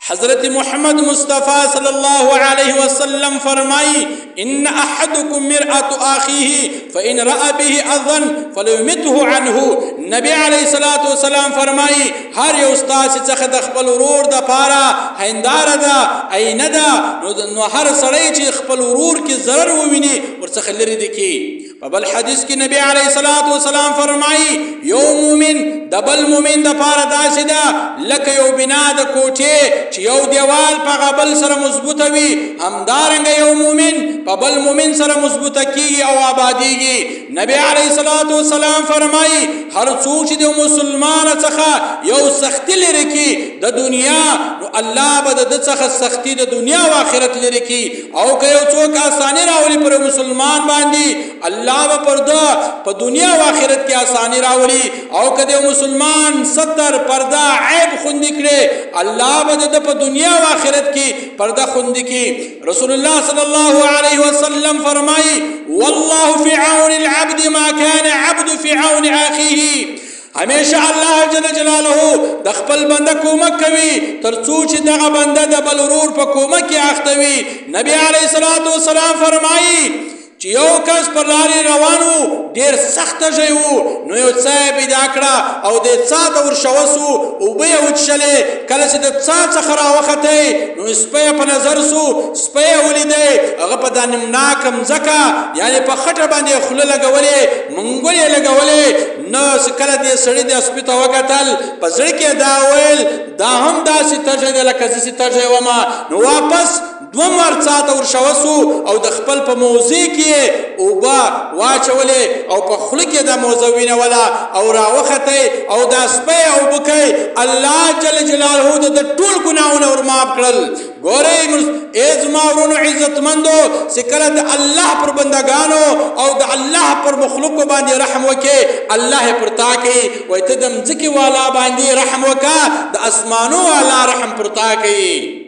حضرت محمد مصطفیٰ صلی اللہ علیہ وسلم فرمائی ان احدکم مرآت آخیہ فإن رأى به اذن فلیمته عنه. نبی علیہ السلام فرمائی ہر یو استاسی چخ د خپل ورور د پارا هنداره ده اینه ده نو هر سړی چې خپل ورور کې ضرر وویني ورڅخه لرې دی کی. په بل حدیث کې نبی علیہ السلام فرمائی یو مومن د بل مومن د پارا داسې ده لکه یو بنا د کوټې چې یو دیوال په بل سره مضبوطه وي، همدارنګه یو مومن په بل مومن سره مضبوطه کیږي او آبادیږي. نبی علیہ السلام فرمایي هر څوک چې د مسلمان څخه یو سختی لري کی د دنیا نو الله به د څخه سختی د دنیا او آخرت لري کی، او که یو څوک آسانی راولي پر مسلمان باندې الله به پرده په دنیا او آخرت کې آسانی راولي، او که د مسلمان ستر پرده عیب خوندې کړي الله به د په دنیا او آخرت کې پرده خوندې کی. رسول الله صلی الله علیه وسلم فرمایي والله فی عون العبد ما كان عبد فی عون اخیه. همیشه الله جل جلاله د خپل بنده کومک کوي تر څو چې دغه بنده د بل ورور په کومک کې اخته وي. نبی علیه السلام فرمایي چې یو کس پر لارې روانو ډېر سخته ژی و نو یو څا یې پیدا کړه او د څا ته ورشوه سو اوبه یې وچښلې. کله چې د څا څخه راوختی نو سپی په نظر سو، سپی یې ولیدی هغه په دا نمناکه مځکه یعنې په خټه باندې خوله لګولې منګول یې لګولې. نو کله دې سړي دې سپي ته وکتل په زړه کې دا ویل دا هم داسې تږی دی لکه زه چې تږی ومه. نو واپس دوم ورڅا ته ورشوه سو او د خپل په موزې کې اوبه واچولې او په خوله کې دا موزه وینوله او راوختی او دا سپی اوبه کوي. الله جل جلاله د ټول ګناهونه ورمعاف کړل. ګورئ ای زما ورونو عزتمندو چې کله د الله پر بندګانو او د الله پر مخلوقو باندې رحم وکړي الله یې پر تا کوي. وایي ته د مځکې والا باندې رحم وکړه د اسمانو والا رحم پر تا کوي.